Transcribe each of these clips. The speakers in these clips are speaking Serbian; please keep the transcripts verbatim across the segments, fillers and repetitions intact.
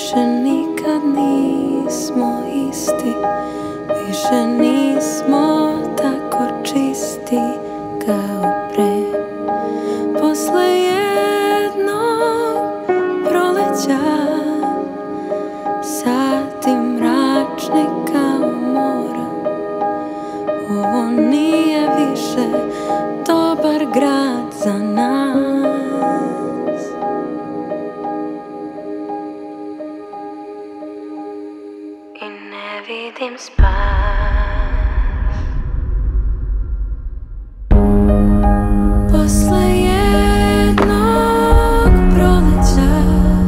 Više nikad nismo isti, više nismo tako čisti kao pre. Posle jednog proleća, sati mračni kao mora, ovo nije više dobar grad za nas. I ne vidim spas. Posle jednog proleća,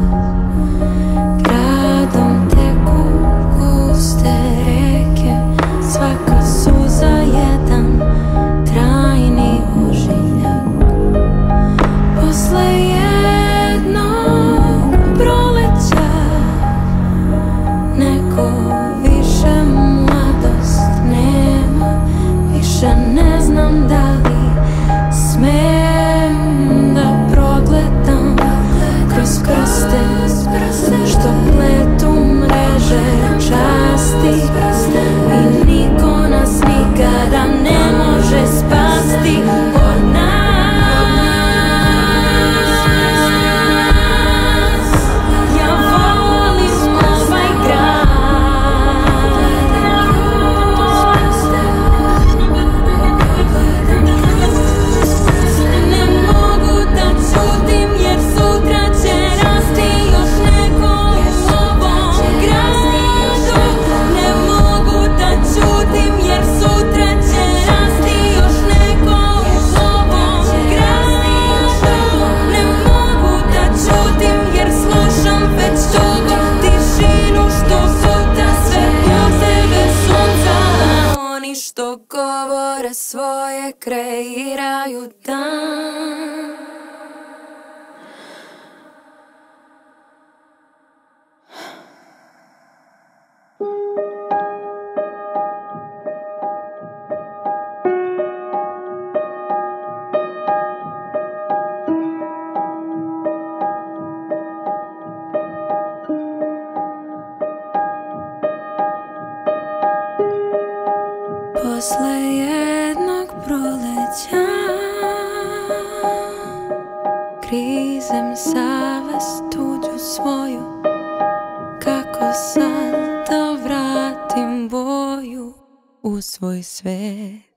gradom teku guste reke, svaka suza jedan trajni ožiljak. Posle jednog proleća, neko više mladost nema, više ne znam da li smem da progledam kroz prste što pletu mreže časti, i niko nas nikada ne može spasti od nas. Ja volim ovaj grad, ne mogu da ćutim jer sutra će rasti još neko u ovom gradu. Ne mogu da ćutim jer sutra će rasti još neko u ovom gradu. Ne mogu da ćutim jer slušam već dugo tišinu što puta sve pozebe sunca. Oni što govore svoje kreiraju dan. Posle jednog proleća, grizem savest tuđu svoju, kako sad da vratim boju u svoj svet.